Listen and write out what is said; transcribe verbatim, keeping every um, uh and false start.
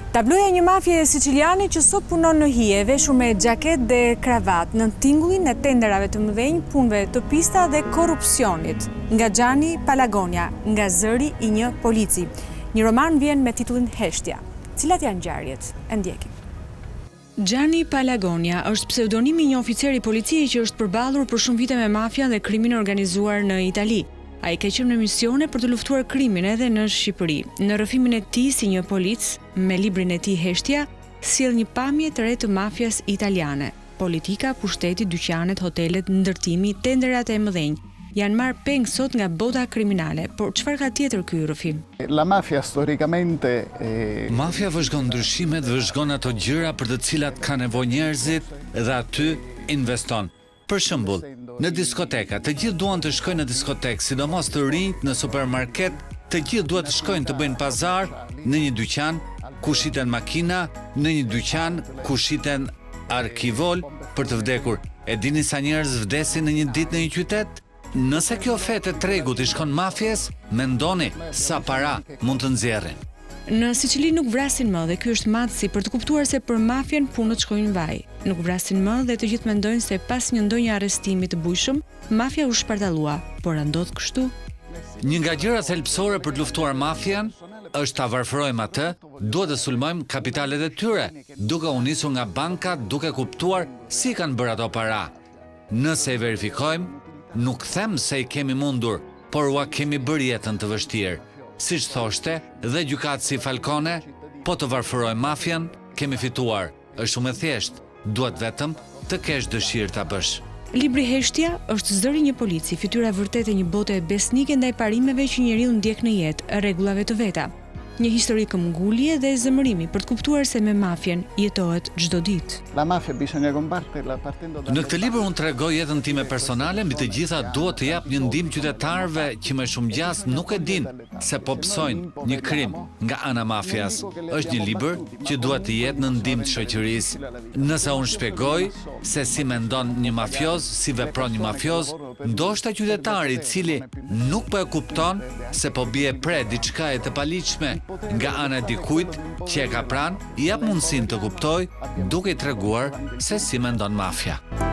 Tabloja e një mafie siciliane që sot punon në hije, veshur me xhaket dhe kravat në tingullin e tenderave të mëdhenj, punëve të pista dhe korrupsionit. Nga Gianni Palagonia, nga zëri i një polici. Një roman vjen me titullin Heshtja. Cilat janë ngjarjet? E ndjekim. Gianni Palagonia është pseudonimi i një oficeri policie që është përballur për shumë vite me mafia dhe krimin organizuar në Itali. A i ka qenë në misione për të luftuar krimin edhe në Shqipëri. Në rrëfimin e tij si një polic, me librin e tij Heshtja, sjell një pamje të re të mafias italiane. Politika, pushteti, dyqanet, hotelet, ndërtimi, tenderat e mëdhenj janë marrë peng sot nga bota kriminale, por çfarë ka tjetër ky rrëfim? La mafia storicamente eh... Mafia vëzhgon ndryshimet, vëzhgon ato gjëra për të cilat ka nevojë njerëzit dhe aty investon. Për shembull, në diskoteka, të gjithë duan të shkojnë në diskotekë, sidomos të rinjt në supermarket, të gjithë duan të shkojnë të bëjnë pazar në një dyqan ku shiten makina, në një dyqan ku shiten arkivol për të vdekur. E dini sa njerëz vdesin në një ditë në një qytet? Nëse kjo fetë e tregut i shkon mafjes, mendoni sa para mund të nxjerrin. Në Sicili nuk vrasin më dhe ky është matësi për të kuptuar se për mafien punët shkojnë vaj. Nuk vrasin më dhe të gjithë mendojnë se pas një ndonjë arrestimi të bujshëm, mafia u shpartallua, por a ndodh kështu? Një nga gjërat thelbësore për të luftuar mafian është ta varfërojmë atë, duhet të sulmojmë kapitalet e tyre, duke u nisur nga bankat, duke kuptuar si kanë bërë ato para. Nëse i verifikojmë, nuk them se i kemi mundur, por ua kemi bërë jetën të vështirë. Si që thoshte, dhe gjykatësi Falcone, po të varfërojmë mafian, kemi fituar. Është shumë e thjeshtë, duhet vetëm të kesh dëshirë ta bësh. Libri Heshtja është zëri një polici, fytyra vërtet e një bote besnike ndaj parimeve që njeriu ndjek në jetë, rregullave të veta. Një histori këmbgulje dhe zemërimi për të kuptuar se me mafien jetohet çdo ditë. La mafia bisogna combatterla partendo da... Në këtë libër unë tregoj jetën time personale, mbi të gjitha duhet të jap një ndihmë qytetarëve që më shumë gjas nuk e din se po psojnë një krim nga ana mafias. Është një libër që duhet të jetë në ndihmë të shoqërisë. Nëse unë shpjegoj se si mendon një mafioz, si vepron një mafioz, ndoshta qytetari i cili nuk po e kupton se po bie pre diçka e të paligjshme nga ana e dikujt që e ka pranë, i jap mundësinë të kuptoj duke i treguar se si mendon mafia.